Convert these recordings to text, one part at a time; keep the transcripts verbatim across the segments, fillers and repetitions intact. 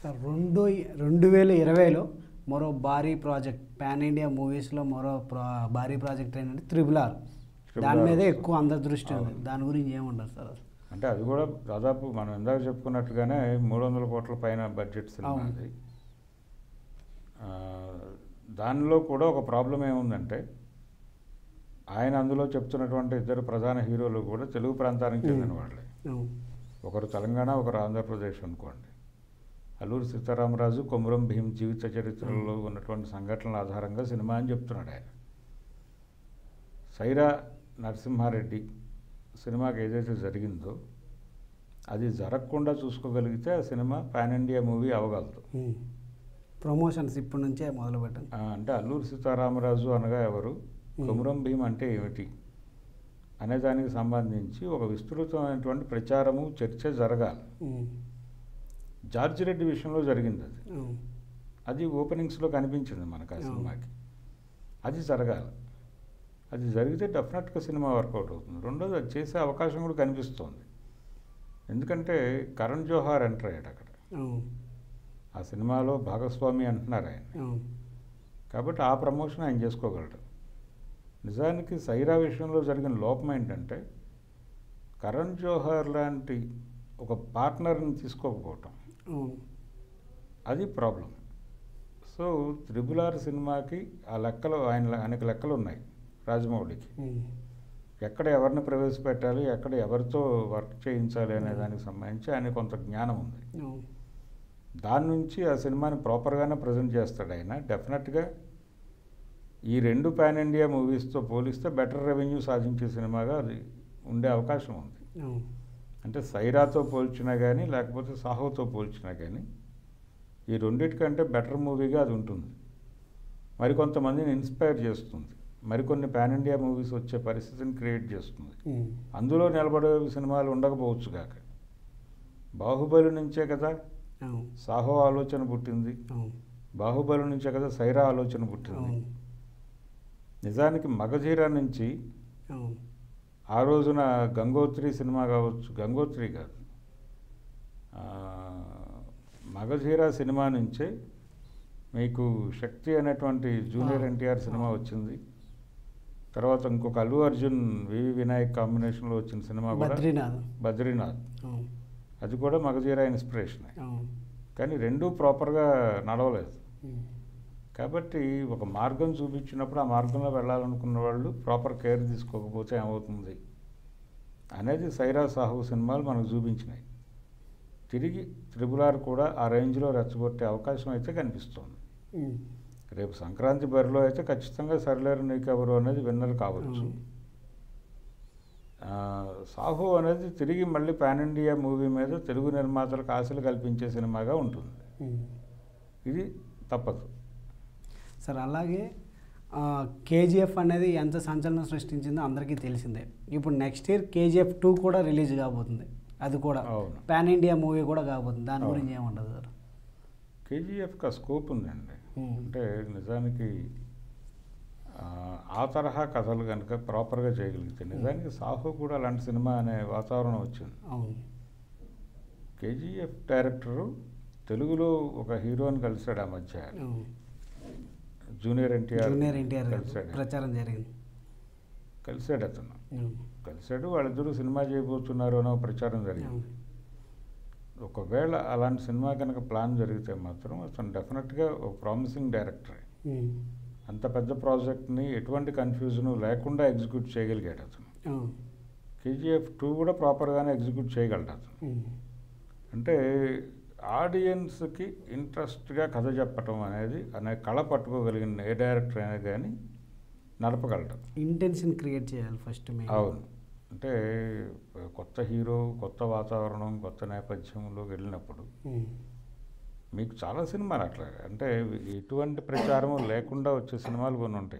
Sir రెండు రెండు వేల ఇరవైలో మరో భారీ ప్రాజెక్ట్ పాన్ ఇండియా మూవీస్లో మరో ప్రా భారీ ప్రాజెక్ట్ ఏంటంటే త్రిబుల్ ఆర్. దాని మీదే ఎక్కువ అందరి దృష్టి ఉంది. దాని గురించి ఏముండదు సార్? అంటే అది కూడా దాదాపు మనం ఇందాక చెప్పుకున్నట్టుగానే మూడు వందల కోట్ల పైన బడ్జెట్ సినిమా అది. దానిలో కూడా ఒక ప్రాబ్లం ఏముందంటే ఆయన అందులో చెప్తున్నటువంటి ఇద్దరు ప్రధాన హీరోలు కూడా తెలుగు ప్రాంతానికి చెందిన వాళ్ళే. ఒకరు తెలంగాణ, ఒకరు ఆంధ్రప్రదేశ్ అనుకోండి. అల్లూరి సీతారామరాజు, కొమురం భీం జీవిత చరిత్రలో ఉన్నటువంటి సంఘటనల ఆధారంగా సినిమా అని చెప్తున్నాడు ఆయన. సైరా నరసింహారెడ్డి సినిమాకి ఏదైతే జరిగిందో అది జరగకుండా చూసుకోగలిగితే ఆ సినిమా పాన్ ఇండియా మూవీ అవ్వగలదు. ప్రమోషన్స్ ఇప్పటి నుంచే మొదలు పెట్టండి. అంటే అల్లూరి సీతారామరాజు అనగా ఎవరు, కొమురం భీం అంటే ఏమిటి అనే దానికి సంబంధించి ఒక విస్తృతమైనటువంటి ప్రచారము, చర్చ జరగాలి. జార్జి రెడ్డి విషయంలో జరిగింది అది. అది ఓపెనింగ్స్లో కనిపించింది మనకు ఆ సినిమాకి. అది జరగాలి. అది జరిగితే డెఫినెట్గా సినిమా వర్కౌట్ అవుతుంది. రెండోది అది చేసే అవకాశం కూడా కనిపిస్తుంది. ఎందుకంటే కరణ్ జోహార్ ఎంటర్ అయ్యాడు అక్కడ. ఆ సినిమాలో భాగస్వామి అంటున్నారు ఆయన. కాబట్టి ఆ ప్రమోషన్ ఆయన చేసుకోగలడు. నిజానికి సైరా విషయంలో జరిగిన లోపం ఏంటంటే కరణ్ జోహార్ లాంటి ఒక పార్ట్నర్ని తీసుకోకపోవటం, అది ప్రాబ్లం. సో త్రిబుల్ ఆర్ సినిమాకి ఆ లెక్కలు ఆయన అనేక లెక్కలు ఉన్నాయి రాజమౌళికి. ఎక్కడ ఎవరిని ప్రవేశపెట్టాలి, ఎక్కడ ఎవరితో వర్క్ చేయించాలి అనే దానికి సంబంధించి ఆయన కొంత జ్ఞానం ఉంది. దాని నుంచి ఆ సినిమాని ప్రాపర్గానే ప్రజెంట్ చేస్తాడు ఆయన. డెఫినెట్గా ఈ రెండు పాన్ ఇండియా మూవీస్తో పోలిస్తే బెటర్ రెవెన్యూ సాధించే సినిమాగా అది ఉండే అవకాశం ఉంది. అంటే సైరాతో పోల్చినా కానీ లేకపోతే సాహోతో పోల్చినా కానీ ఈ రెండింటికంటే బెటర్ మూవీగా అది ఉంటుంది. మరికొంతమందిని ఇన్స్పైర్ చేస్తుంది. మరికొన్ని పాన్ ఇండియా మూవీస్ వచ్చే పరిస్థితిని క్రియేట్ చేస్తుంది. అందులో నిలబడే సినిమాలు ఉండకపోవచ్చు కాక బాహుబలి నుంచే కదా సాహో ఆలోచన పుట్టింది. బాహుబలి నుంచే కదా సైరా ఆలోచన పుట్టింది. నిజానికి మగధీర నుంచి ఆ రోజున గంగోత్రి సినిమా కావచ్చు, గంగోత్రి కాదు, మగధీర సినిమా నుంచే మీకు శక్తి అనేటువంటి జూనియర్ ఎన్టీఆర్ సినిమా వచ్చింది. తర్వాత ఇంకొక అల్లు అర్జున్ వివి వినాయక్ కాంబినేషన్లో వచ్చిన సినిమా కూడా బద్రీనాథ్. అది కూడా మగధీర ఇన్స్పిరేషనే. కానీ రెండూ ప్రాపర్గా నడవలేదు. కాబట్టి ఒక మార్గం చూపించినప్పుడు ఆ మార్గంలో వెళ్ళాలనుకున్న వాళ్ళు ప్రాపర్ కేర్ తీసుకోకపోతే ఏమవుతుంది అనేది సైరా సాహు సినిమాలు మనకు చూపించినాయి. తిరిగి త్రిబుల్ ఆర్ కూడా ఆ రేంజ్లో రెచ్చగొట్టే అవకాశం అయితే కనిపిస్తుంది. రేపు సంక్రాంతి బరిలో అయితే ఖచ్చితంగా సరిలేరు నీకెవరు అనేది విన్నర్ కావచ్చు. సాహు అనేది తిరిగి మళ్ళీ పాన్ ఇండియా మూవీ మీద తెలుగు నిర్మాతలకు ఆశలు కల్పించే సినిమాగా ఉంటుంది. ఇది తప్పదు సార్. అలాగే కేజీఎఫ్ అనేది ఎంత సంచలనం సృష్టించిందో అందరికీ తెలిసిందే. ఇప్పుడు నెక్స్ట్ ఇయర్ కేజీఎఫ్ టూ కూడా రిలీజ్ కాబోతుంది. అది కూడా పాన్ ఇండియా మూవీ కూడా కాబోతుంది. దాని గురించి ఏముండదు సార్? కేజీఎఫ్కి ఆ స్కోప్ ఉందండి. అంటే నిజానికి ఆ తరహా కథలు కనుక ప్రాపర్గా చేయగలిగితే, నిజానికి సాహో కూడా అలాంటి సినిమా అనే వాతావరణం వచ్చింది. కేజీఎఫ్ డైరెక్టరు తెలుగులో ఒక హీరోని కలిశాడు ఆ మధ్య, జూనియర్ ఎన్టీఆర్ కలిశాడు, ప్రచారం జరిగింది. కలిశాడు అతను కలిశాడు వాళ్ళిద్దరూ సినిమా చేయబోతున్నారు అనో ప్రచారం జరిగింది. ఒకవేళ అలాంటి సినిమా కనుక ప్లాన్ జరిగితే మాత్రం అతను డెఫినెట్గా ఒక ప్రామిసింగ్ డైరెక్టరే. అంత పెద్ద ప్రాజెక్ట్ని ఎటువంటి కన్ఫ్యూజను లేకుండా ఎగ్జిక్యూట్ చేయగలిగాడు అతను. కేజీఎఫ్ టూ కూడా ప్రాపర్గానే ఎగ్జిక్యూట్ చేయగలడు అతను. అంటే ఆడియన్స్కి ఇంట్రెస్ట్గా కథ చెప్పటం అనేది అనే కళ పట్టుకోగలిగిన ఏ డైరెక్టర్ అయినా కానీ నడపగలడు. ఇంటెన్షన్ క్రియేట్ చేయాలి ఫస్ట్. అవును. అంటే కొత్త హీరో, కొత్త వాతావరణం, కొత్త నేపథ్యంలోకి వెళ్ళినప్పుడు మీకు చాలా సినిమాలు అట్లా అంటే ఎటువంటి ప్రచారము లేకుండా వచ్చే సినిమాలు కొన్ని ఉంటాయి.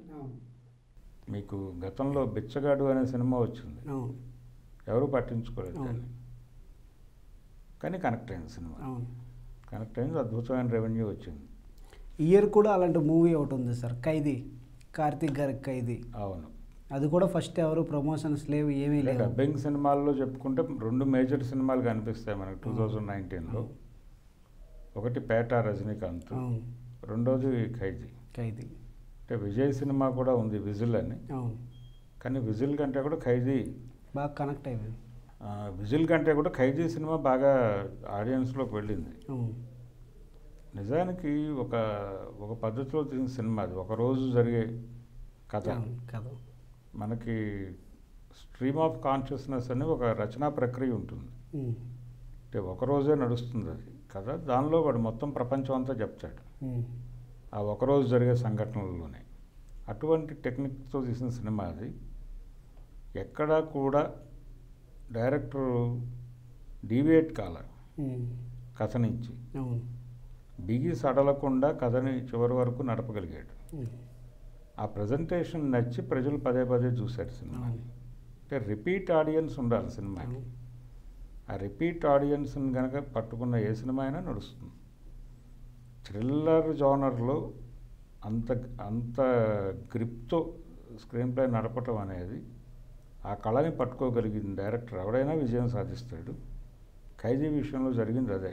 మీకు గతంలో బిచ్చగాడు అనే సినిమా వచ్చింది, ఎవరు పట్టించుకోలేదు కానీ కానీ కనెక్ట్ అయింది సినిమా. కనెక్ట్ అయింది, అద్భుతమైన రెవెన్యూ వచ్చింది. ఇయర్ కూడా అలాంటి మూవీ ఒకటి ఉంది సార్, ఖైదీ, కార్తీక్ గారి ఖైదీ. అవును. అది కూడా ఫస్ట్ ఎవరు ప్రమోషన్స్ లేవు, ఏమీ లేవు. డబ్బింగ్ సినిమాల్లో చెప్పుకుంటే రెండు మేజర్ సినిమాలు కనిపిస్తాయి మనకు టూ థౌజండ్ నైన్టీన్లో. ఒకటి పేట రజనీకాంత్, అవును రెండోది ఖైదీ. ఖైదీ అంటే విజయ్ సినిమా కూడా ఉంది విజిల్ అని, అవును కానీ విజిల్ కంటే కూడా ఖైదీ బాగా కనెక్ట్ అయిపోయింది. ఆ, విజిల్ కంటే కూడా ఖైదీ సినిమా బాగా ఆడియన్స్లోకి వెళ్ళింది. అవును నిజానికి ఒక ఒక పద్ధతిలో తీసిన సినిమా అది, ఒకరోజు జరిగే కథ. అవును కదా. మనకి స్ట్రీమ్ ఆఫ్ కాన్షియస్నెస్ అని ఒక రచనా ప్రక్రియ ఉంటుంది. ఉమ్, అంటే ఒకరోజే నడుస్తుంది అది కథ. దానిలో వాడు మొత్తం ప్రపంచం అంతా చెప్తాడు ఉమ్, ఆ ఒకరోజు జరిగే సంఘటనలలోనే. అటువంటి టెక్నిక్తో తీసిన సినిమా అది. ఎక్కడా కూడా డైరెక్టర్ డీవియేట్ కాల ఉమ్, కథ నుంచి, అవును బిగి సడలకుండా కథని చివరి వరకు నడపగలిగాడు. ఉమ్, ఆ ప్రజెంటేషన్ నచ్చి ప్రజలు పదే పదే చూశారు సినిమాని. అంటే రిపీట్ ఆడియన్స్ ఉండాలి సినిమాకి. ఆ రిపీట్ ఆడియన్స్ని కనుక పట్టుకున్న ఏ సినిమా అయినా నడుస్తుంది. థ్రిల్లర్ జోనర్లో అంత అంత గ్రిప్తో స్క్రీన్ ప్లే నడపటం అనేది, ఆ కళని పట్టుకోగలిగిన డైరెక్టర్ ఎవడైనా విజయం సాధిస్తాడు. ఖైదీ విషయంలో జరిగింది అదే.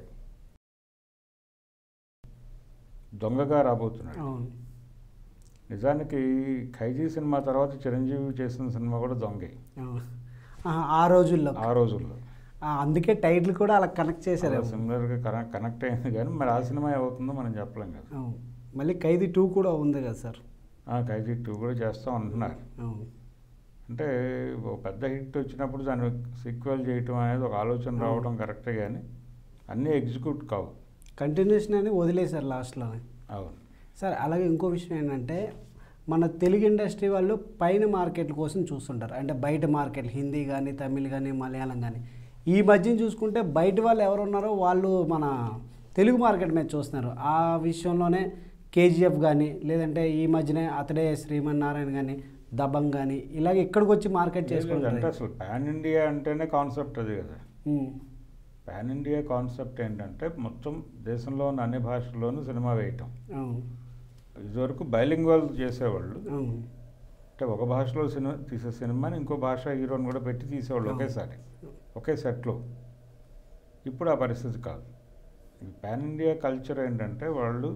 దొంగగా రాబోతున్నాడు. అవును నిజానికి ఖైదీ సినిమా తర్వాత చిరంజీవి చేసిన సినిమా కూడా దొంగే అవును. ఆహా, ఆ రోజుల్లో ఆ రోజుల్లో. ఆ, అందుకే టైటిల్ కూడా అలా కనెక్ట్ చేశారు. సిమిలర్గా కనెక్ట్ కనెక్ట్ అయింది, కానీ మరి ఆ సినిమా ఏమవుతుందో మనం చెప్పలేం కదా. అవును మళ్ళీ ఖైదీ టూ కూడా ఉంది కదా సార్. ఆ, ఖైదీ టూ కూడా చేస్తాం అంటున్నారు. అవును అంటే ఒక పెద్ద హిట్ వచ్చినప్పుడు దాన్ని సీక్వెల్ చేయటం అనేది ఒక ఆలోచన రావడం కరెక్టే, కానీ అన్నీ ఎగ్జిక్యూట్ కావు. కంటిన్యూషన్ అని వదిలేశారు లాస్ట్లో. అవును సార్ అలాగే ఇంకో విషయం ఏంటంటే, మన తెలుగు ఇండస్ట్రీ వాళ్ళు పైన మార్కెట్ల కోసం చూస్తుంటారు. అంటే బయట మార్కెట్ హిందీ కానీ తమిళ్ కానీ మలయాళం కానీ. ఈ మధ్యన చూసుకుంటే బయట వాళ్ళు ఎవరు ఉన్నారో వాళ్ళు మన తెలుగు మార్కెట్ మీద చూస్తున్నారు. ఆ విషయంలోనే కేజీఎఫ్ కానీ, లేదంటే ఈ మధ్యనే అతడే శ్రీమన్నారాయణ కానీ, దబంగ్ కానీ, ఇలాగ ఇక్కడికి వచ్చి మార్కెట్ అంటే చేసుకుంటారు. అసలు పాన్ ఇండియా అంటేనే కాన్సెప్ట్ అది కదా. పాన్ ఇండియా కాన్సెప్ట్ ఏంటంటే మొత్తం దేశంలో ఉన్న అన్ని భాషల్లోనూ సినిమా వేయటం. అవును ఇదివరకు బైలింగ్వల్ చేసేవాళ్ళు. అవును అంటే ఒక భాషలో సినిమా తీసే సినిమాని ఇంకో భాష హీరోని కూడా పెట్టి తీసేవాళ్ళు ఒకేసారి, ఒకే సెట్లో. ఇప్పుడు ఆ పరిస్థితి కాదు. ఈ పాన్ ఇండియా కల్చర్ ఏంటంటే వాళ్ళు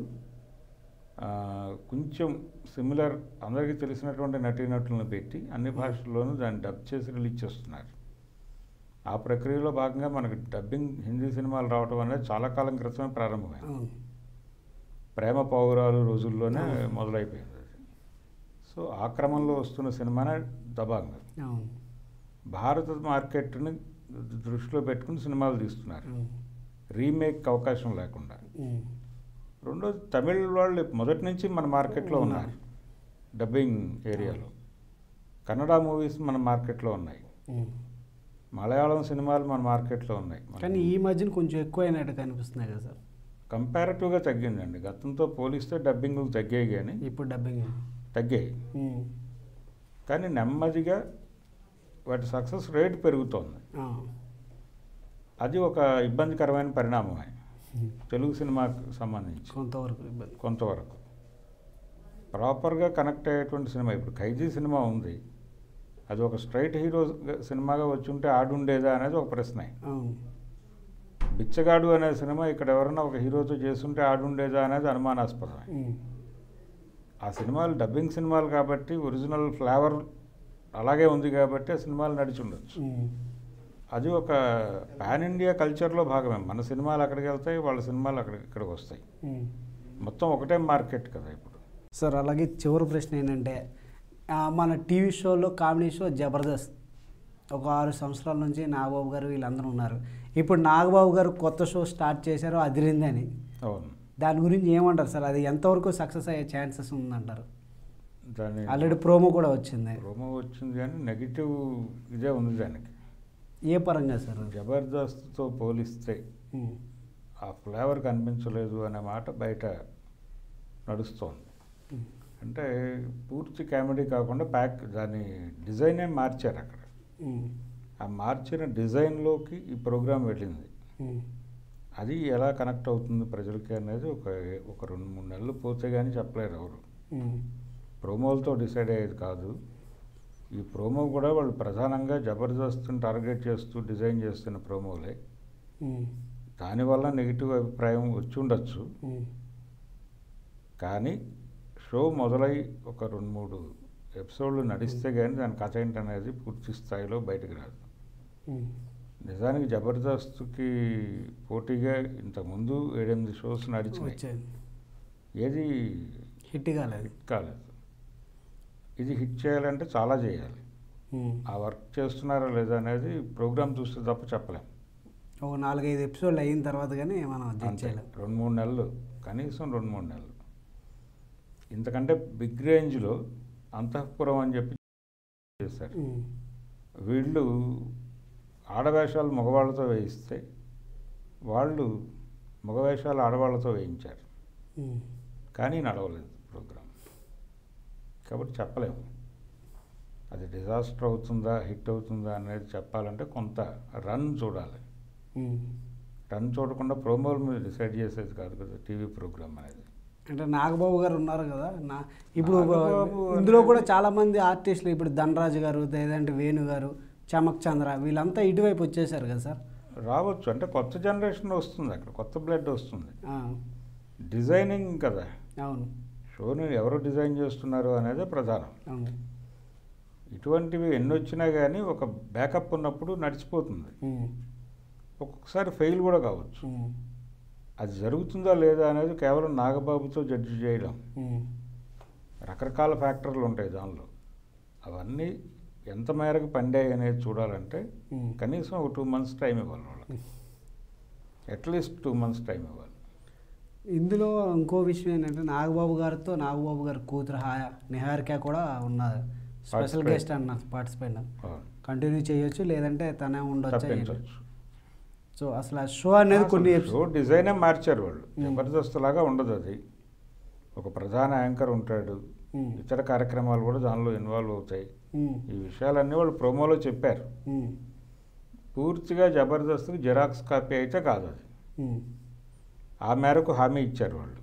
కొంచెం సిమిలర్ అందరికీ తెలిసినటువంటి నటీనటులను పెట్టి అన్ని భాషల్లోనూ దాన్ని డబ్ చేసి రిలీజ్ చేస్తున్నారు. ఆ ప్రక్రియలో భాగంగా మనకి డబ్బింగ్ హిందీ సినిమాలు రావడం అనేది చాలా కాలం క్రితమే ప్రారంభమైంది. ప్రేమ పౌరాలు రోజుల్లోనే మొదలైపోయింది అది. సో ఆ క్రమంలో వస్తున్న సినిమానే దబాంగ్. భారత మార్కెట్ని దృష్టిలో పెట్టుకుని సినిమాలు తీస్తున్నారు, రీమేక్ అవకాశం లేకుండా. రెండోది తమిళ్ వాళ్ళు మొదటి నుంచి మన మార్కెట్లో ఉన్నారు డబ్బింగ్ ఏరియాలో. కన్నడ మూవీస్ మన మార్కెట్లో ఉన్నాయి, మలయాళం సినిమాలు మన మార్కెట్లో ఉన్నాయి. కానీ ఈ మధ్యన కొంచెం ఎక్కువైనట్టు కనిపిస్తున్నాయి కదా సార్. కంపారిటివ్గా తగ్గిందండి. గతంతో పోలిస్తే డబ్బింగ్ తగ్గాయి, కానీ ఇప్పుడు డబ్బింగ్ తగ్గాయి. కానీ నెమ్మదిగా వాటి సక్సెస్ రేట్ పెరుగుతోంది. అది ఒక ఇబ్బందికరమైన పరిణామమే తెలుగు సినిమాకు సంబంధించి. కొంతవరకు ఇబ్బంది కొంతవరకు ప్రాపర్గా కనెక్ట్ అయ్యేటువంటి సినిమా. ఇప్పుడు ఖైదీ సినిమా ఉంది, అది ఒక స్ట్రైట్ హీరో సినిమాగా వచ్చి ఉంటే ఆడుండేదా అనేది ఒక ప్రశ్న. బిచ్చగాడు అనే సినిమా ఇక్కడ ఎవరన్నా ఒక హీరోతో చేస్తుంటే ఆడుండేదా అనేది అనుమానాస్పదమే. ఆ సినిమాలు డబ్బింగ్ సినిమాలు కాబట్టి ఒరిజినల్ ఫ్లేవర్ అలాగే ఉంది కాబట్టి ఆ సినిమాలు నడిచి ఉండొచ్చు. అది ఒక పాన్ ఇండియా కల్చర్లో భాగమే. మన సినిమాలు అక్కడికి వెళ్తాయి, వాళ్ళ సినిమాలు అక్కడికి ఇక్కడికి వస్తాయి. మొత్తం ఒకటే మార్కెట్ కదా ఇప్పుడు. సార్ అలాగే చివరి ప్రశ్న ఏంటంటే, మన టీవీ షోలో కామెడీ షో జబర్దస్త్ ఒక ఆరు సంవత్సరాల నుంచి నాగబాబు గారు వీళ్ళందరూ ఉన్నారు. ఇప్పుడు నాగబాబు గారు కొత్త షో స్టార్ట్ చేశారో అదిరిందని. అవును, దాని గురించి ఏమంటారు సార్? అది ఎంతవరకు సక్సెస్ అయ్యే ఛాన్సెస్ ఉందంటారు? దాని ఆల్రెడీ ప్రోమో కూడా వచ్చింది. ప్రోమో వచ్చింది కానీ నెగిటివ్ ఇదే ఉంది దానికి. ఏ పరంగా సార్? జబర్దస్త్తో పోలిస్తే ఆ ఫ్లేవర్ కనిపించలేదు అనే మాట బయట నడుస్తోంది. అంటే పూర్తి కామెడీ కాకుండా ప్యాక్ దాని డిజైనే మార్చారు అక్కడ. ఆ మార్చిన డిజైన్లోకి ఈ ప్రోగ్రాం వెళ్ళింది. అది ఎలా కనెక్ట్ అవుతుంది ప్రజలకి అనేది ఒక ఒక రెండు మూడు నెలలు పోతే కానీ చెప్పలేరు ఎవరు. ప్రోమోలతో డిసైడ్ అయ్యేది కాదు. ఈ ప్రోమో కూడా వాళ్ళు ప్రధానంగా జబర్దస్త్ని టార్గెట్ చేస్తూ డిజైన్ చేస్తున్న ప్రోమోలే. దానివల్ల నెగిటివ్ అభిప్రాయం వచ్చి ఉండొచ్చు. కానీ షో మొదలై ఒక రెండు మూడు ఎపిసోడ్లు నడిస్తే కానీ దాని కథ ఏంటనేది పూర్తి స్థాయిలో బయటకు రాదు. నిజానికి జబర్దస్త్కి పోటీగా ఇంతకుముందు ఏడెనిమిది షోస్ నడిచినాయి, ఏది హిట్ కాలేదు హిట్ కాలేదు. ఇది హిట్ చేయాలంటే చాలా చేయాలి. ఆ వర్క్ చేస్తున్నారా లేదా అనేది ప్రోగ్రామ్ చూస్తే తప్ప చెప్పలేం. ఒక నాలుగైదు ఎపిసోడ్లు అయిన తర్వాత కానీ మనం చేయలేం. రెండు మూడు నెలలు కనీసం రెండు మూడు నెలలు ఇంతకంటే బిగ్ రేంజ్లో అంతఃపురం అని చెప్పి చేశారు. వీళ్ళు ఆడవేషాలు మగవాళ్ళతో వేయిస్తే వాళ్ళు మగవేషాలు ఆడవాళ్ళతో వేయించారు, కానీ నడవలేదు ప్రోగ్రాం. కాబట్టి చెప్పలేము అది డిజాస్టర్ అవుతుందా హిట్ అవుతుందా అనేది చెప్పాలంటే కొంత రన్ చూడాలి. రన్ చూడకుండా ప్రోమోల మీద డిసైడ్ చేసేది కాదు కదా టీవీ ప్రోగ్రామ్ అనేది. అంటే నాగబాబు గారు ఉన్నారు కదా నా ఇప్పుడు ఇందులో కూడా చాలామంది ఆర్టిస్టులు ఇప్పుడు ధనరాజు గారు, లేదంటే వేణు గారు, చమక్ చంద్ర వీళ్ళంతా ఇటువైపు వచ్చేసారు కదా సార్. రావచ్చు, అంటే కొత్త జనరేషన్ వస్తుంది, అక్కడ కొత్త బ్లడ్ వస్తుంది. డిజైనింగ్ కదా, అవును, షోని ఎవరు డిజైన్ చేస్తున్నారు అనేది ప్రధానం. అవును, ఇటువంటివి ఎన్ని వచ్చినా కానీ ఒక బ్యాకప్ ఉన్నప్పుడు నడిచిపోతుంది. ఒక్కొక్కసారి ఫెయిల్ కూడా కావచ్చు. అది జరుగుతుందా లేదా అనేది కేవలం నాగబాబుతో జడ్జి చేయడం. రకరకాల ఫ్యాక్టర్లు ఉంటాయి దానిలో. అవన్నీ ఎంత మేరకు పండాయి అనేది చూడాలంటే కనీసం ఒక టూ మంత్స్ టైం ఇవ్వాలి వాళ్ళకి, అట్లీస్ట్ టూ మంత్స్ టైం ఇవ్వాలి. ఇందులో ఇంకో విషయం ఏంటంటే నాగబాబు గారితో నాగబాబు గారి కూతురు హాయ నిహారిక కూడా ఉన్నది, స్పెషల్ గెస్ట్ అన్నారు, పార్టిసిపేట్ కంటిన్యూ చేయొచ్చు, లేదంటే తనే ఉండొచ్చు. సో అసలు ఆ షో అనేది కొన్ని షో డిజైనే మార్చారు వాళ్ళు. జబర్దస్త్ లాగా ఉండదు అది. ఒక ప్రధాన యాంకర్ ఉంటాడు, ఇతర కార్యక్రమాలు కూడా దానిలో ఇన్వాల్వ్ అవుతాయి. ఈ విషయాలన్నీ వాళ్ళు ప్రోమోలో చెప్పారు. పూర్తిగా జబర్దస్త్కి జిరాక్స్ కాపీ అయితే కాదు అది. ఆ మేరకు హామీ ఇచ్చారు వాళ్ళు.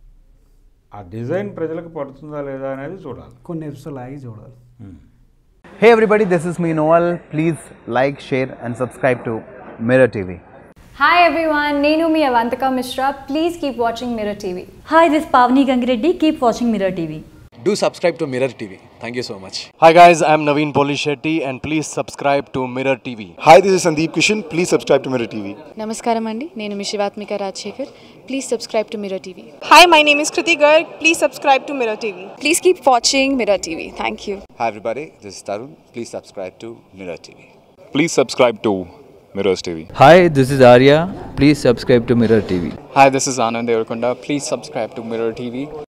ఆ డిజైన్ ప్రజలకు పడుతుందా లేదా అనేది చూడాలి, కొన్ని ఎపిసోడ్లు ఆగి చూడాలి. Hey everybody, this is me Noel. Please like, share and subscribe to Mirror T V. Hi everyone, Nenu mi Avantika Mishra. Please keep watching Mirror T V. Hi, this is Pavni Gangireddy. Keep watching Mirror T V. Do subscribe to Mirror T V. Thank you so much. Hi guys, I'm Naveen Polishetty and please subscribe to Mirror T V. Hi, this is Sandeep Kishan. Please subscribe to Mirror T V. Namaskaram andi, nenu mi Shivatmika Rajshekhar. Please subscribe to Mirror T V. Hi, my name is Kriti Garg. Please subscribe to Mirror T V. Please keep watching Mirror T V. Thank you. Hi everybody, this is Tarun. Please subscribe to Mirror T V. Please subscribe to Mirrors T V. Hi, this is Arya. Please subscribe to Mirror T V. Hi, this is Anand Devarakonda. Please subscribe to Mirror T V.